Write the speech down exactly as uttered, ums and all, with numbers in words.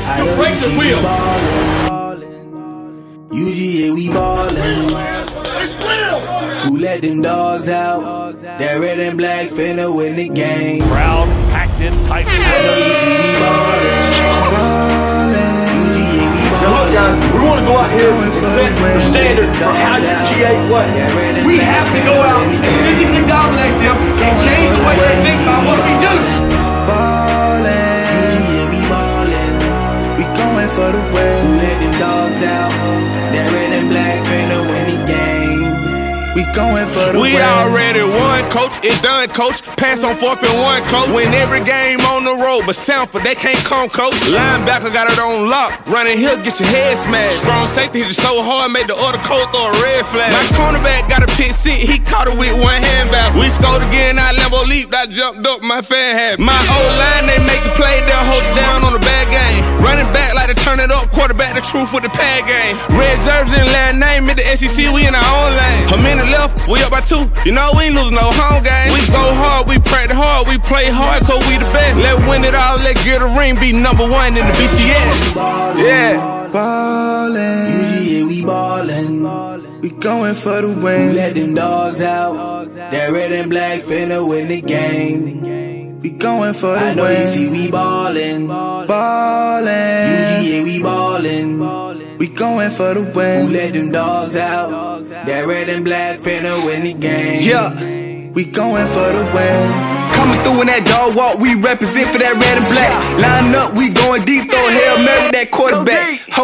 You break the wheel. U G A, we ballin'. Who let them dogs out? That red and black finna win the game. Crowd packed in tight. I know you see me ballin'. Ballin'. U G A, we ballin'. Now look guys, we want to go out here and set the standard for how U G A plays. We have to go out and physically dominate them and change the way they think about what we do. Ballin'. U G A, we ballin'. We going for the win. Who let them dogs out? That red and black finna win the game. We going for the We win. already won, coach. It done, coach. Pass on fourth and one, coach. Win every game on the road, but Sanford, they can't come, coach. Linebacker got it on lock. Running hill, get your head smashed. Strong safety hit it so hard, made the other coach throw a red flag. My cornerback got a pick six, he caught it with one hand back. We scored again, I Lambo leaped, I jumped up, my fan had. My O-line, they make a play, they'll hold it down on the bad game. Running back like to turn it up, quarterback the truth with the pad game. Red jersey and last name, at the S E C, we in our own lane. A minute left, we up by two. You know we ain't losing no home game. We go hard, we practice hard, we play hard, cause we the best. Let's win it all, let's get a ring, be number one in the B C S. Yeah. Ballin'. U G A, we ballin'. We going for the win. Who let them dogs out? That red and black finna win the game. We going for the win. I know you see we ballin'. Ballin'. U G A, we ballin'. We going for the win. Who let them dogs out? That red and black finna win the game. Yeah. We going for the win. Coming through in that dog walk, we represent for that red and black. Line up, we going deep, throw Hail Mary that quarterback.